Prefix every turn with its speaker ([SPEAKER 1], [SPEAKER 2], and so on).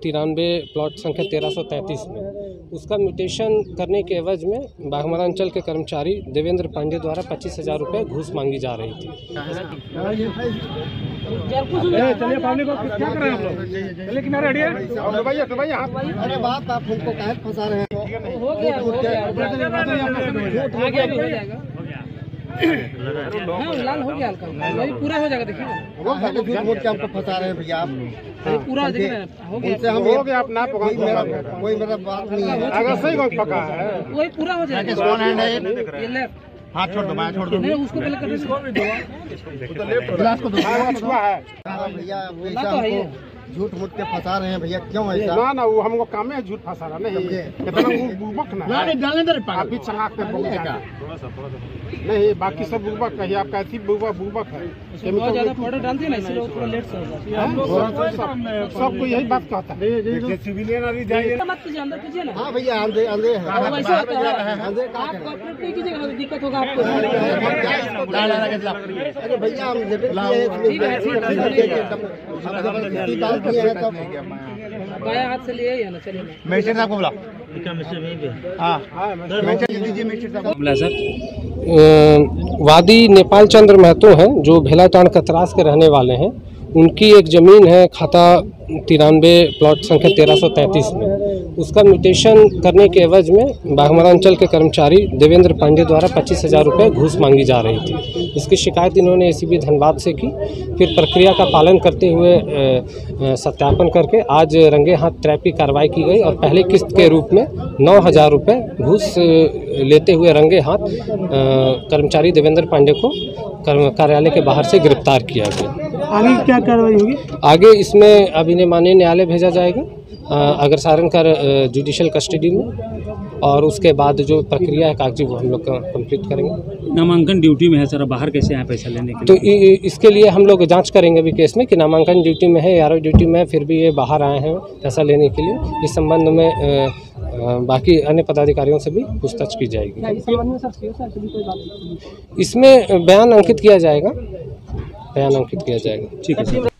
[SPEAKER 1] 93 plot संख्या 1333 में उसका म्यूटेशन करने के एवज में बाघमारा अंचल के कर्मचारी देवेंद्र पांडे द्वारा 25,000 रुपये घूस मांगी जा रही थी।
[SPEAKER 2] लाल हो गया हल्का, वही पूरा हो जाएगा। देखिए हमको फंसा रहे हैं भैया आप, पूरा हो गया अपना, कोई मेरा बात नहीं है, अगर सही पका है वही पूरा हो जाएगा। हाथ छोड़ दो, मैं छोड़ दो, नहीं उसको पहले कर दो, ग्लास को दो भैया। झूठ मूठ के फंसा रहे हैं भैया, क्यों ऐसा? ना वो हमको काम है झूठ फंसा रहा नहीं, कितना वो बुबक ना आप भी चला के बोलेगा नहीं, बाकी सब बुबक है, आप कहती बुबक है, ज्यादा पाउडर डालते हैं ना इसलिए थोड़ा लेट से होगा। सबको यही बात कहता है, सिविलियन अभी जाइए मत कीजिए, अंदर कीजिए ना। हाँ भैया अंदर है, वैसे होता है, आप कॉपरेट नहीं कीजिएगा, दिक्कत होगा आपको। अरे भैया हम बाया हाथ से लिए ना, चलिए मैसेज आपको बुला
[SPEAKER 1] वादी नेपाल चंद्र महतो हैं जो भेलाटांड कतरास के रहने वाले हैं। उनकी एक ज़मीन है खाता 93 प्लॉट संख्या 1333 में उसका म्यूटेशन करने के एवज में बाघमारा अंचल के कर्मचारी देवेंद्र पांडे द्वारा 25,000 रुपये घूस मांगी जा रही थी। इसकी शिकायत इन्होंने एसीबी धनबाद से की, फिर प्रक्रिया का पालन करते हुए सत्यापन करके आज रंगे हाथ ट्रैप की कार्रवाई की गई और पहले किस्त के रूप में 9,000 रुपये घूस लेते हुए रंगे हाथ कर्मचारी देवेंद्र पांडे को कार्यालय के बाहर से गिरफ्तार किया गया।
[SPEAKER 2] आगे क्या कार्रवाई होगी?
[SPEAKER 1] आगे इसमें अभिनय न्यायालय भेजा जाएगा अग्रसारण कर जुडिशियल कस्टडी में, और उसके बाद जो प्रक्रिया है कागजी वो हम लोग कंप्लीट करेंगे।
[SPEAKER 3] नामांकन ड्यूटी में है सर, बाहर कैसे आए पैसा लेने के
[SPEAKER 1] लिए? तो इसके लिए हम लोग जांच करेंगे अभी केस में कि नामांकन ड्यूटी में है, यारो ड्यूटी में है, फिर भी ये बाहर आए हैं पैसा लेने के लिए। इस संबंध में बाकी अन्य पदाधिकारियों से भी पूछताछ की जाएगी। इसमें बयान अंकित किया जाएगा, ठीक है।